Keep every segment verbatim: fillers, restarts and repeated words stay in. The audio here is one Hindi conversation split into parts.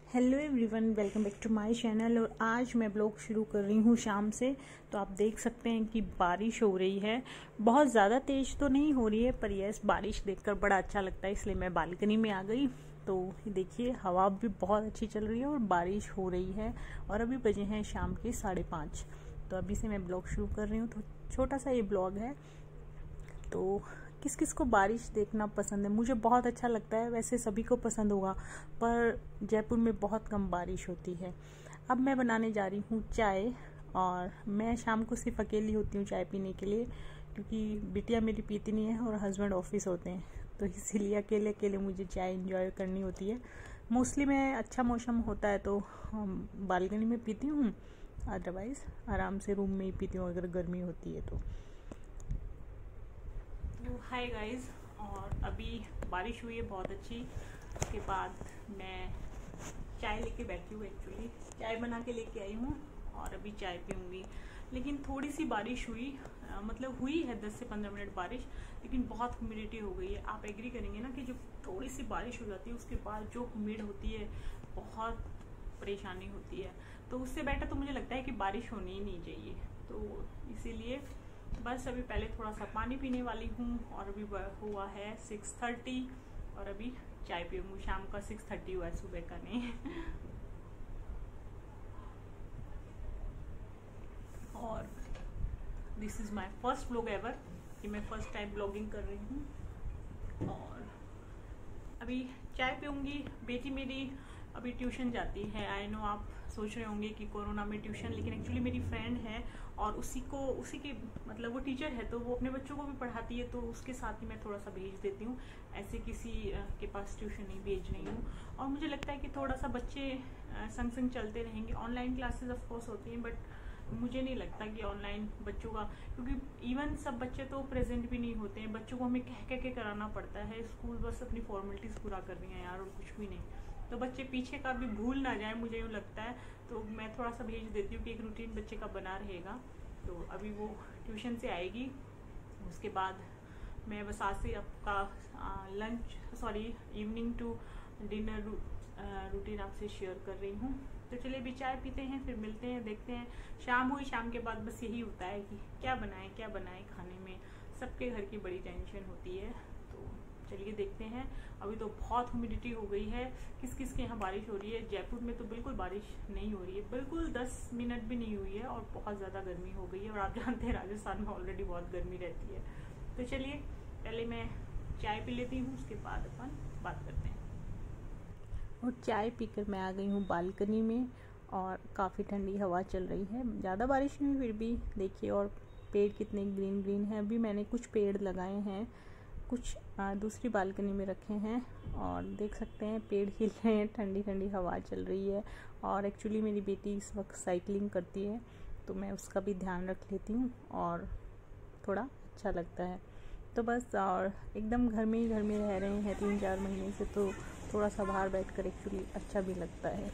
Hello everyone, welcome back to my channel. और आज मैं ब्लॉग शुरू कर रही हूँ शाम से। तो आप देख सकते हैं कि बारिश हो रही है। बहुत ज़्यादा तेज तो नहीं हो रही है, पर यस बारिश देखकर बड़ा अच्छा लगता है, इसलिए मैं बालकनी में आ गई। तो देखिए हवा भी बहुत अच्छी चल रही है और बारिश हो रही है। और अभी बजे हैं शाम के साढ़े पाँच। तो अभी से मैं ब्लॉग शुरू कर रही हूँ। तो छोटा सा ये ब्लॉग है। तो किस किस को बारिश देखना पसंद है? मुझे बहुत अच्छा लगता है, वैसे सभी को पसंद होगा, पर जयपुर में बहुत कम बारिश होती है। अब मैं बनाने जा रही हूँ चाय। और मैं शाम को सिर्फ अकेली होती हूँ चाय पीने के लिए, क्योंकि बिटिया मेरी पीती नहीं है और हस्बैंड ऑफिस होते हैं। तो इसीलिए अकेले अकेले मुझे चाय इंजॉय करनी होती है। मोस्टली मैं अच्छा मौसम होता है तो बालकनी में पीती हूँ, अदरवाइज़ आराम से रूम में ही पीती हूँ अगर गर्मी होती है तो। हाय गाइस, और अभी बारिश हुई है बहुत अच्छी। उसके बाद मैं चाय लेके बैठी हूँ। एक्चुअली चाय बना के लेके आई हूँ और अभी चाय पीऊँगी। लेकिन थोड़ी सी बारिश हुई, आ, मतलब हुई है दस से पंद्रह मिनट बारिश, लेकिन बहुत ह्यूमिडिटी हो गई है। आप एग्री करेंगे ना कि जब थोड़ी सी बारिश हो जाती है उसके बाद जो ह्यूमिड होती है बहुत परेशानी होती है। तो उससे बेटर तो मुझे लगता है कि बारिश होनी ही नहीं चाहिए। तो इसीलिए बस अभी पहले थोड़ा सा पानी पीने वाली हूँ। और अभी हुआ है सिक्स थर्टी और अभी चाय पीऊँगी। शाम का सिक्स थर्टी हुआ है, सुबह का नहीं। और this is my first blog ever, कि मैं फर्स्ट टाइम ब्लॉगिंग कर रही हूँ। और अभी चाय पीऊँगी। बेटी मेरी अभी ट्यूशन जाती है। आई नो आप सोच रहे होंगे कि कोरोना में ट्यूशन, लेकिन एक्चुअली मेरी फ्रेंड है और उसी को उसी के मतलब वो टीचर है, तो वो अपने बच्चों को भी पढ़ाती है। तो उसके साथ ही मैं थोड़ा सा भेज देती हूँ, ऐसे किसी के पास ट्यूशन नहीं भेज रही हूँ। और मुझे लगता है कि थोड़ा सा बच्चे संग संग चलते रहेंगे। ऑनलाइन क्लासेस ऑफ कोर्स होती हैं, बट मुझे नहीं लगता कि ऑनलाइन बच्चों का, क्योंकि इवन सब बच्चे तो प्रेजेंट भी नहीं होते हैं। बच्चों को हमें कह कह के कराना पड़ता है। स्कूल बस अपनी फॉर्मेलिटीज़ पूरा कर रही हैं यार, और कुछ भी नहीं। तो बच्चे पीछे का भी भूल ना जाए, मुझे यूँ लगता है। तो मैं थोड़ा सा भेज देती हूँ कि एक रूटीन बच्चे का बना रहेगा। तो अभी वो ट्यूशन से आएगी, उसके बाद मैं बस आज से आपका lunch sorry evening to dinner routine आपसे शेयर कर रही हूँ। तो चलिए अभी चाय पीते हैं, फिर मिलते हैं, देखते हैं। शाम हुई, शाम के बाद बस यही होता है कि क्या बनाएं क्या बनाएं खाने में। सबके घर की बड़ी टेंशन होती है। तो चलिए देखते हैं। अभी तो बहुत ह्यूमिडिटी हो गई है। किस किस के यहाँ बारिश हो रही है? जयपुर में तो बिल्कुल बारिश नहीं हो रही है, बिल्कुल दस मिनट भी नहीं हुई है, और बहुत ज़्यादा गर्मी हो गई है। और आप जानते हैं राजस्थान में ऑलरेडी बहुत गर्मी रहती है। तो चलिए पहले मैं चाय पी लेती हूँ, उसके बाद अपन बात करते हैं। और चाय पीकर मैं आ गई हूँ बालकनी में, और काफ़ी ठंडी हवा चल रही है। ज़्यादा बारिश नहीं, फिर भी देखिए। और पेड़ कितने ग्रीन ग्रीन हैं। अभी मैंने कुछ पेड़ लगाए हैं, कुछ आ, दूसरी बालकनी में रखे हैं, और देख सकते हैं पेड़ खिल रहे हैं, ठंडी ठंडी हवा चल रही है। और एक्चुअली मेरी बेटी इस वक्त साइकिलिंग करती है, तो मैं उसका भी ध्यान रख लेती हूँ और थोड़ा अच्छा लगता है। तो बस, और एकदम घर में ही घर में रह रहे हैं तीन चार महीने से, तो थोड़ा सा बाहर बैठकर एक्चुअली अच्छा भी लगता है।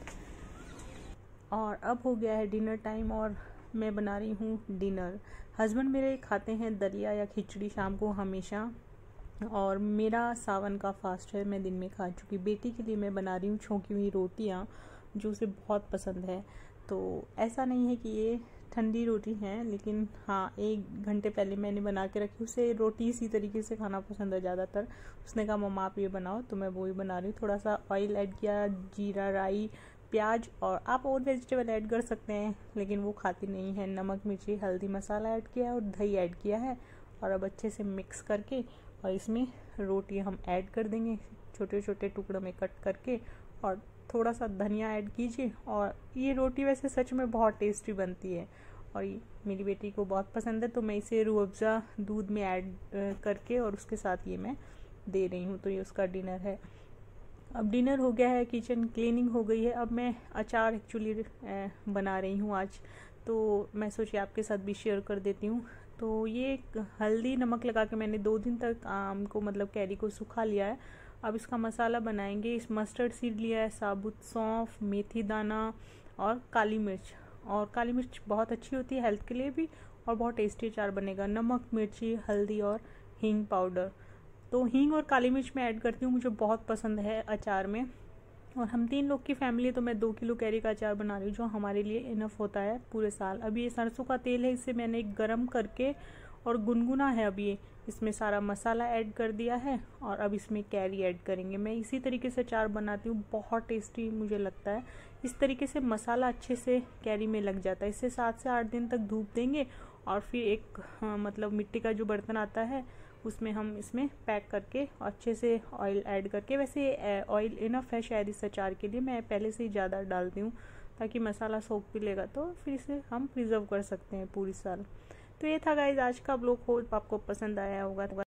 और अब हो गया है डिनर टाइम, और मैं बना रही हूँ डिनर। हस्बैंड मेरे खाते हैं दलिया या खिचड़ी शाम को हमेशा, और मेरा सावन का फास्ट है, मैं दिन में खा चुकी। बेटी के लिए मैं बना रही हूँ छौंकी हुई रोटियाँ, जो उसे बहुत पसंद है। तो ऐसा नहीं है कि ये ठंडी रोटी है, लेकिन हाँ एक घंटे पहले मैंने बना के रखी। उसे रोटी इसी तरीके से खाना पसंद है ज़्यादातर। उसने कहा मम्मा आप ये बनाओ, तो मैं वो ही बना रही हूँ। थोड़ा सा ऑयल ऐड किया, जीरा, राई, प्याज, और आप और वेजिटेबल ऐड कर सकते हैं, लेकिन वो खाती नहीं है। नमक, मिर्ची, हल्दी मसाला ऐड किया है और दही ऐड किया है। और अब अच्छे से मिक्स करके, और इसमें रोटी हम ऐड कर देंगे छोटे छोटे टुकड़ों में कट करके, और थोड़ा सा धनिया ऐड कीजिए। और ये रोटी वैसे सच में बहुत टेस्टी बनती है, और ये मेरी बेटी को बहुत पसंद है। तो मैं इसे रूह अफ़ज़ा दूध में ऐड करके और उसके साथ ये मैं दे रही हूँ। तो ये उसका डिनर है। अब डिनर हो गया है, किचन क्लीनिंग हो गई है। अब मैं अचार एक्चुअली बना रही हूँ आज, तो मैं सोची आपके साथ भी शेयर कर देती हूँ। तो ये हल्दी नमक लगा के मैंने दो दिन तक आम को मतलब कैरी को सुखा लिया है। अब इसका मसाला बनाएंगे। इस मस्टर्ड सीड लिया है, साबुत सौंफ, मेथी दाना और काली मिर्च। और काली मिर्च बहुत अच्छी होती है हेल्थ के लिए भी, और बहुत टेस्टी अचार बनेगा। नमक, मिर्ची, हल्दी और हींग पाउडर। तो हींग और काली मिर्च मैं ऐड करती हूँ, मुझे बहुत पसंद है अचार में। और हम तीन लोग की फैमिली, तो मैं दो किलो कैरी का अचार बना रही हूँ, जो हमारे लिए इनफ होता है पूरे साल। अभी ये सरसों का तेल है, इसे मैंने गरम करके और गुनगुना है अभी ये, इसमें सारा मसाला ऐड कर दिया है और अब इसमें कैरी ऐड करेंगे। मैं इसी तरीके से अचार बनाती हूँ, बहुत टेस्टी मुझे लगता है। इस तरीके से मसाला अच्छे से कैरी में लग जाता है। इसे सात से आठ दिन तक धूप देंगे और फिर एक हाँ, मतलब मिट्टी का जो बर्तन आता है उसमें हम इसमें पैक करके अच्छे से ऑयल ऐड करके, वैसे ऑयल इनफ है शायद इस अचार के लिए, मैं पहले से ही ज़्यादा डालती हूँ ताकि मसाला सोख भी लेगा, तो फिर इसे हम प्रिजर्व कर सकते हैं पूरी साल। तो ये था गाइज आज का ब्लॉग, होप आपको पसंद आया होगा।